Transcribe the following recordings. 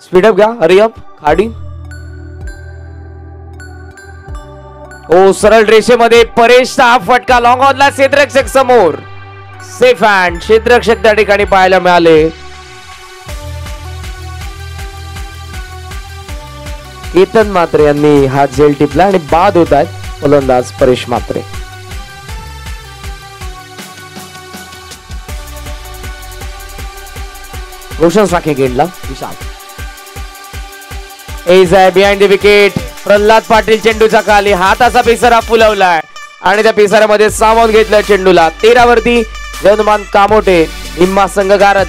Speedup घ्या, हरिअप. खाडी ओ सरळ रेषेमध्ये परेशचा हा फटका लॉंग ऑनला क्षेत्ररक्षक समोर. सेफ हँड क्षेत्ररक्षक त्या ठिकाणी पाहायला मिळाले. केतन म्हात्रे यांनी हा झेल टिपला आणि बाद होत आहेत फलंदाज परेश म्हात्रे. रोशन साखे गेंडला विशाल. एज आहे behind the wicket. Pralhad Patil चेंडूचा खाली हाताचा पिसारा फुलवलाय आणि त्या पिसाऱ्यामध्ये सामावून घेतलं चेंडूला. 13 वरती जयनुमान कामोटे निम्मा संघ गारद.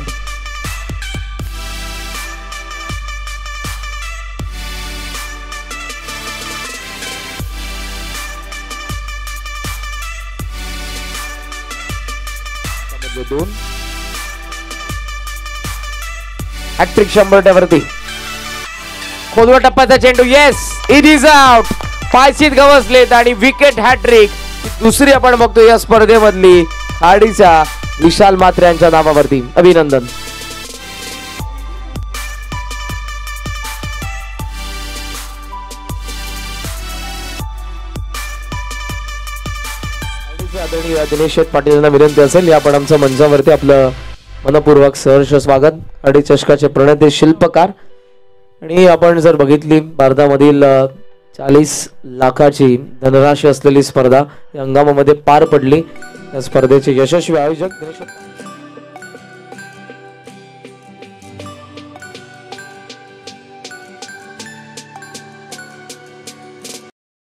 दोन हॅट्रिक 100 वरती. खोलवा टप्प्याचा चेंडू. Yes it is out. पायसीत गवसलेत आणि विकेट हॅट्रिक दुसरी आपण बघतो या स्पर्धेमधली खाडीच्या विशाल म्हात्रे यांच्या नावावरती. अभिनंदन. आदरणीय दिनेश पाटील यांना विनंती असेल या आपण आमच्या मंचावरती आपलं मनपूर्वक सहर्ष स्वागत. खाडी चषकाचे प्रणेते शिल्पकार आणि आपण जर बघितली भारतामधील 40 लाखाची धनराशी असलेली स्पर्धा या हंगामामध्ये पार पडली. या स्पर्धेचे यशस्वी आयोजक दिनेश